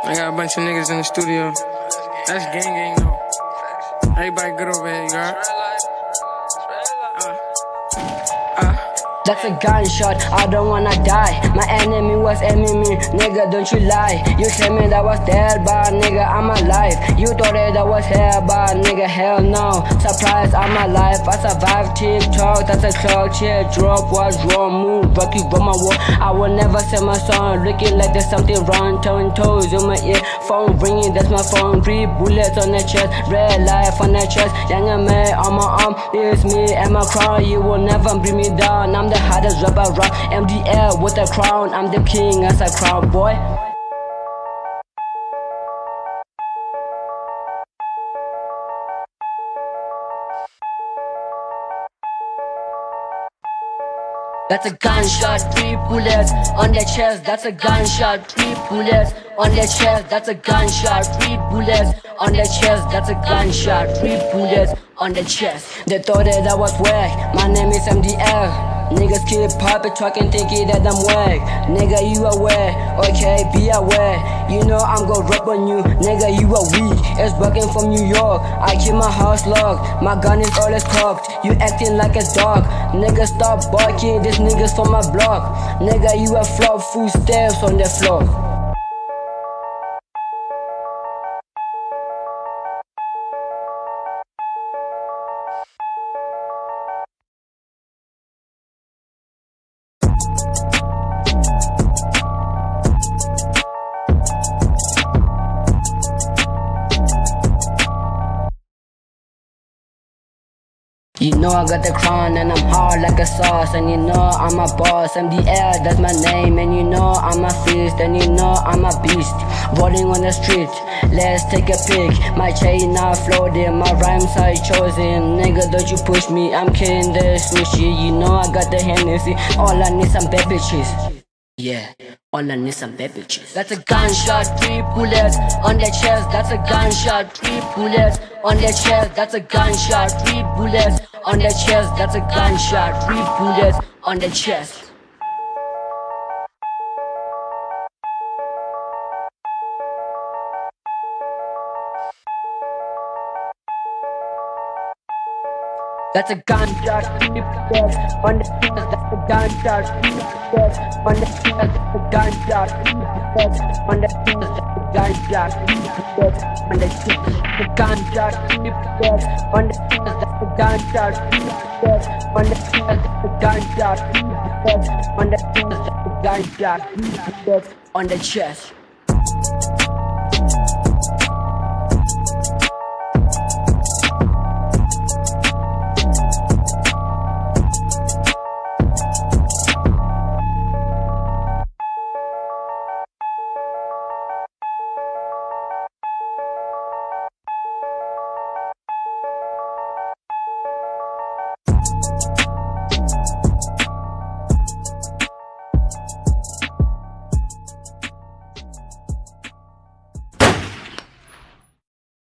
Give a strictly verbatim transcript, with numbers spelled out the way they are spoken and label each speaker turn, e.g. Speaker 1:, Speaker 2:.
Speaker 1: I got a bunch of niggas in the studio. That's gang gang though. Everybody good over here, you got it? Uh, uh.
Speaker 2: That's a gunshot, I don't wanna die. My enemy was aiming me, nigga, don't you lie. You said me that was dead, but nigga, I'm alive. You thought that I was here, but nigga, hell no. Surprise, I'm alive, I survived TikTok. That's a cloud, shit, drop, what's wrong, move, rock you from my wall. I will never say my song, looking like there's something wrong. Turn toes on my ear, phone ringing, that's my phone. Three bullets on the chest, red life on the chest. Young M A on my arm, this me and my crown. You will never bring me down, I'm the hottest rapper around. M D L with a crown, I'm the king as a crown boy. That's a gunshot, three bullets on the chest. That's a gunshot, three bullets on the chest. That's a gunshot, three bullets on the chest. That's a gunshot, three bullets on the chest. They thought that I was whack. My name is M D L. Niggas keep poppin', talking, thinking that I'm whack. Nigga, you aware, okay, be aware. You know I'm gon' rap on you, nigga, you are weak. It's working from New York, I keep my house locked. My gun is always cocked, you acting like a dog. Nigga, stop barking, this nigga's from my block. Nigga, you a flop, footsteps on the floor. You know I got the crown and I'm hard like a sauce. And you know I'm a boss, M D L, that's my name. And you know I'm a fist, and you know I'm a beast. Rolling on the street, let's take a pic. My chain now floating, my rhymes are chosen. Nigga, don't you push me, I'm killing the sushi. You know I got the Hennessy, all I need some bad bitches. Yeah, all I need some bad bitches. That's a gunshot, three bullets on the chest. That's a gunshot, three bullets on the chest. That's a gunshot, three bullets on the chest. That's a gunshot, three bullets on the chest. That's a gunshot, three bullets on the chest. That's a gunshot, three bullets on the chest. That's a gunshot, three bullets on the chest. That's a gunshot, three bullets on the chest. The gunshot, three bullets on the chest. That's a gunshot, three bullets on the chest. That's a gunshot, three bullets on the chest. That's a gunshot, three bullets on the chest.